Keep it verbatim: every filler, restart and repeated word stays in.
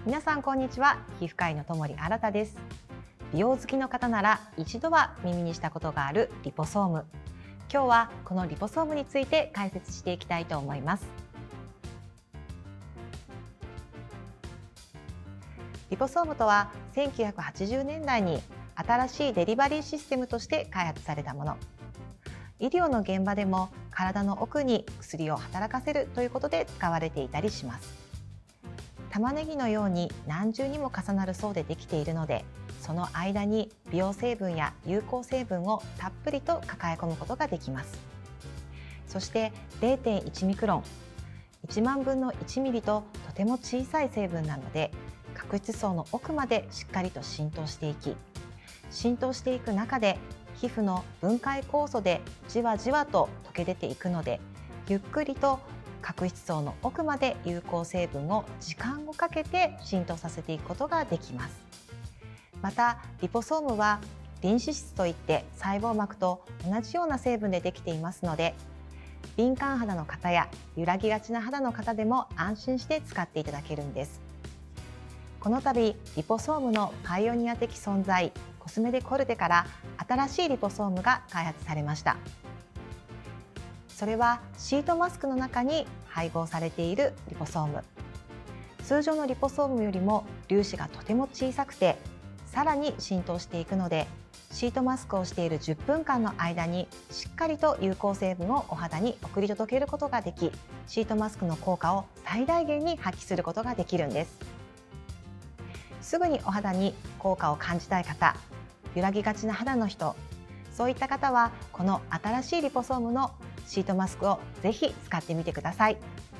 皆さんこんにちは。皮膚科医の友利新です。美容好きの方なら一度は耳にしたことがあるリポソーム。今日はこのリポソームについて解説していきたいと思います。リポソームとはせんきゅうひゃくはちじゅうねんだいに新しいデリバリーシステムとして開発されたもの。医療の現場でも体の奥に薬を働かせるということで使われていたりします。玉ねぎのように何重にも重なる層でできているので、その間に美容成分や有効成分をたっぷりと抱え込むことができます。そして れいてんいち ミクロン、いちまんぶんのいちミリととても小さい成分なので、角質層の奥までしっかりと浸透していき、浸透していく中で皮膚の分解酵素でじわじわと溶け出ていくので、ゆっくりと角質層の奥まで有効成分を時間をかけて浸透させていくことができます。またリポソームはリン脂質といって細胞膜と同じような成分でできていますので、敏感肌の方や揺らぎがちな肌の方でも安心して使っていただけるんです。この度リポソームのパイオニア的存在コスメデコルテから新しいリポソームが開発されました。それはシートマスクの中に配合されているリポソーム。通常のリポソームよりも粒子がとても小さくて、さらに浸透していくので、シートマスクをしているじゅっぷんかんの間にしっかりと有効成分をお肌に送り届けることができ、シートマスクの効果を最大限に発揮することができるんです。すぐにお肌に効果を感じたい方、揺らぎがちな肌の人、そういった方はこの新しいリポソームのシートマスクをぜひ使ってみてください。